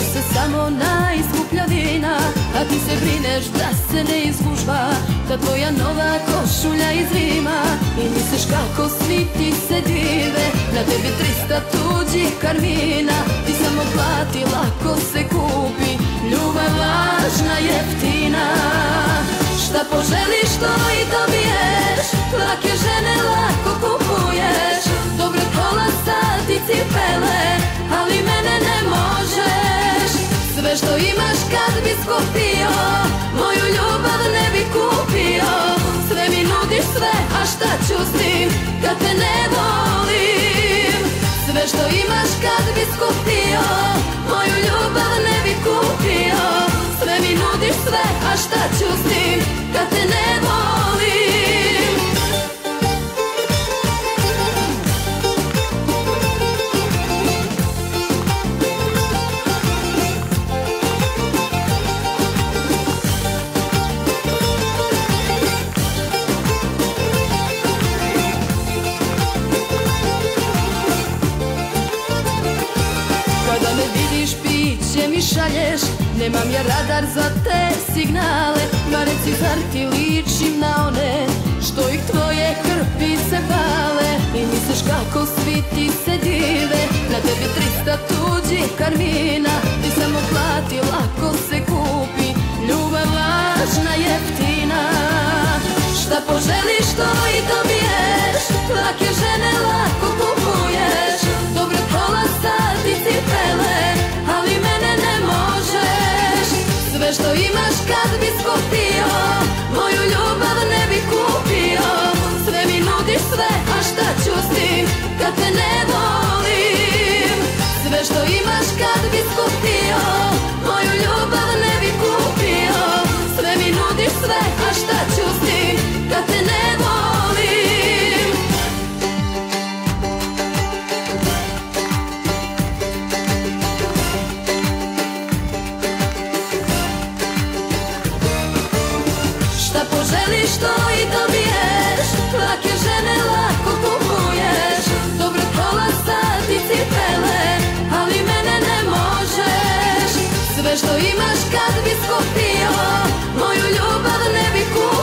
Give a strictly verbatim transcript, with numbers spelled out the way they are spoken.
se samo najskuplja vina, a ti se brineš da se ne izgužva ta tvoja nova košulja iz Rima. I misliš kako svi ti se dive, na tebi trista tuđih karmina. Ti samo plati, lako se kupi, ljubav lažna, jeftina. Šta poželiš to i dobiješ, lake žene lako kupuješ, dobre kola, sat i cipele, ali mene ne možeš. Sve što imaš kad bi skupio, moju ljubav ne bi kupio. Sve mi nudiš sve, a šta ću s tim kad te ne volim? Sve što imaš kad bi skupio, moju ljubav ne bi kupio. Sve mi nudiš sve, a šta ću s tim kad te ne volim? Kada me vidiš piće mi šalješ, nemam ja radar za te signale. Ma reci, zar ti ličim na one što ih tvoje krpice pale? I misliš kako svi ti se dive, na tebi trista tuđih karmina. Ti samo plati, lako se kupi, ljubav lažna, jeftina. Šta poželiš to i dobiješ, lake žene lako kupuješ, dobre kola, sat i cipele, ali mene ne možeš. Sve što imaš kad bi skupio, moju ljubav ne bi kupio. Sve mi nudiš sve, a šta ću s tim kad te ne volim? Sve što imaš kad bi skupio, moju ljubav ne bi kupio. Sve mi nudiš sve, a šta ću s tim kad te ne volim? Šta poželiš to i dobiješ, lake žene lako kupuješ, dobre kola, sat i cipele, ali mene ne možeš. Sve što imaš kad bi skupio, moju ljubav ne bi kupio.